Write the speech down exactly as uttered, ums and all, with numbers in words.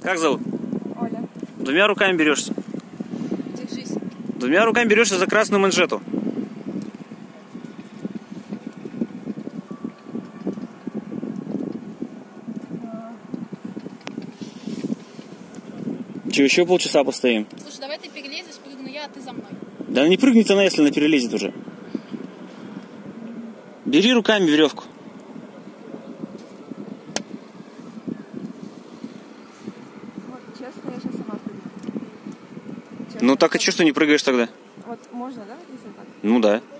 Как зовут? Оля. Двумя руками берешься. Держись. Двумя руками берешься за красную манжету. Че, еще полчаса постоим? Слушай, давай ты перелезешь, прыгну я, а ты за мной. Да не прыгнет она, если она перелезет уже. Бери руками веревку. Вот, честно, я сейчас сама прыгну. Ну так и че, что не прыгаешь тогда? Вот можно, да, если так? Ну да.